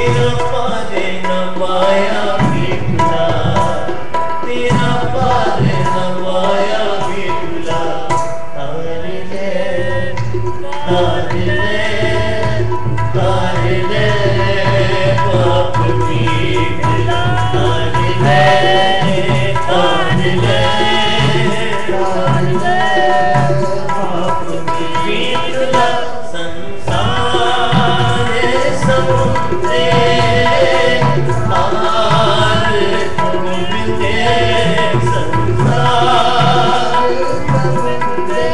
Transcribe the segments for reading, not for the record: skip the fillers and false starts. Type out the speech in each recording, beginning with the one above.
तेरा पादे न पाया बिटुला, तेरा पादे न पाया बिटुला। तारे ले तारे ले तारे ले बाप बिटुला, तारे ले तारे ले तारे ले बाप बिटुला। संसार समुद्रे तार गोविंदे, संसार समुद्रे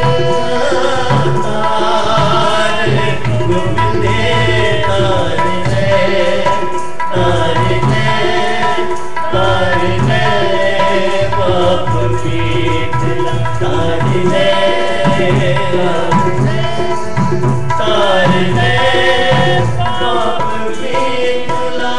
तार गोविंदे। तारे ले तारे ले तारे ले बाप बिटुला, तारे ले तारे ले बाप बिटुला।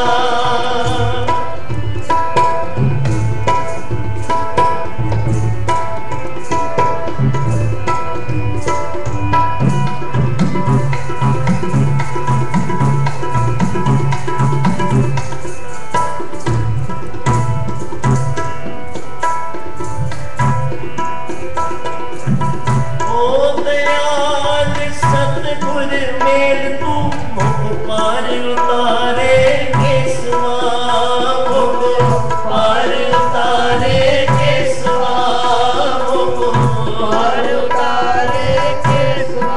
सतगुर मेल तू मुख पार उतारे केसवा, मुख पार उतारे केसवा, मुख पार उतारे केसवा।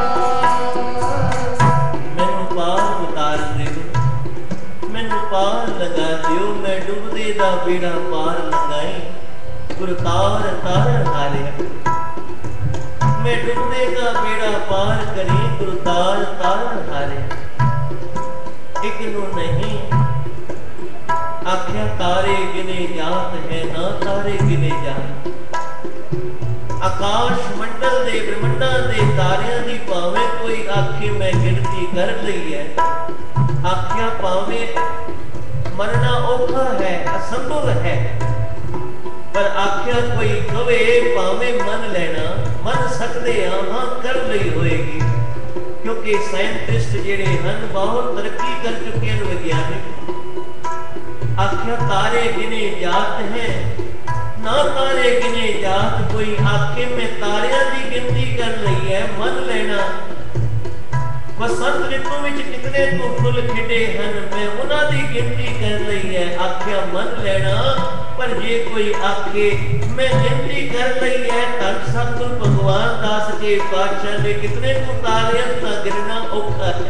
मैनू पार उतार दियो, मैनू पार लगा दियो, मैं डुबदे दा बेड़ा पार लगाई। गुरु तार तार हारे, मैं डुबदे का बेड़ा पार करी, गुरु तार तार हारे। एक नू नहीं आख्या तारे गिने जात है, ना तारे गिने जात। आकाश मंडल दे ब्रह्मंडा दे तारियां दी भावें कोई आखे मैं गिनती कर लई है, आख्या भावें मरना औखा है असंभव है, पर आख्या कोई कवे भावें मन लेना मन सकते हाँ कर ली होएगी। क्योंकि साइंटिस्ट जेड़े हन बहुत तरक्की कर चुके हैं वैज्ञानिक। आख्या तारे गिने जात हैं, ना तारे गिने जात। कोई आखे में तारियां की गिनती कर रही है मन लेना। बसंत ऋतु में कितने तो फुल खिड़े हन, मैं उन्हां दी गिनती कर रही है, आख्या मन लेना। पर जे कोई आखे मैं गिनती कर रही है, तन सतगुर भगवान दास के पातशाह ने कितने को तारियां का गिनना औखा है।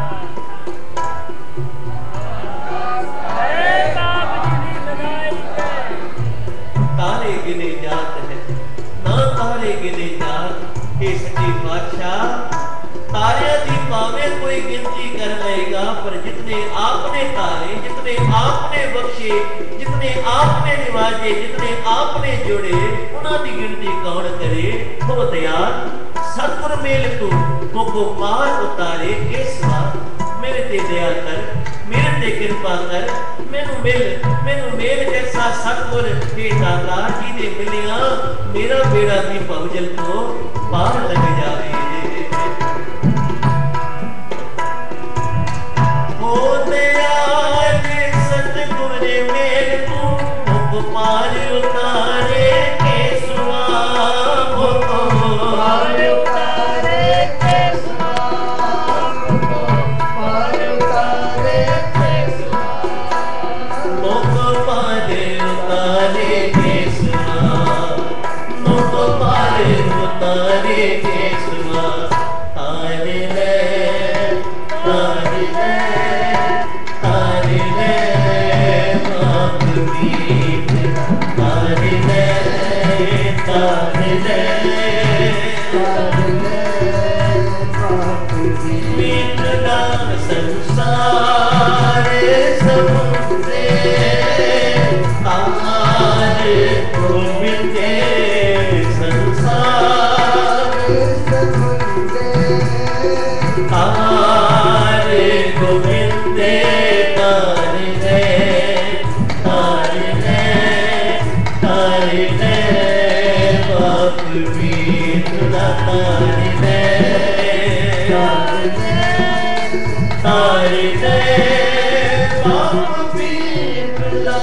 तारे गिने जात है, ना तारे गिने जात। हे सच्चे पातशाह तारियां दी भावें कोई गिनती कर लेगा, पर जितने आपने तारे, जितने आपने बख्शे, जितने आपने निवाजे, जितने आपने जोड़े, उन्हां दी गिनती कौन करे। हो दयाल सतगुर मेल तू मुख पार उतारे केसवा। मेरे ते दया कर, मेरे ते कृपा कर, मैनू मेल जैसा सतगुर के दाता जी दे मिलिया मेरा बेड़ा दी भवजल को पार लग जावे। हो दयाल सतगुर मेल तू मुख पार उतारे केसवा, मुख पार उतारे केसवा, मुख पार उतारे केसवा, मुख पार उतारे केसवा, मुख पार उतारे केसवा। तारे ले तारे ले तारे ले बाप बिटुला, तारे ले तारे ले तारे ले बाप बिटुला। संसार समुद्रे तार गोविंदे, संसार समुद्रे तार गोविंदे। तारे ले तारे ले तारे ले बाप बिटुला, तारे ले तारे ले तारे ले बाप पीपला।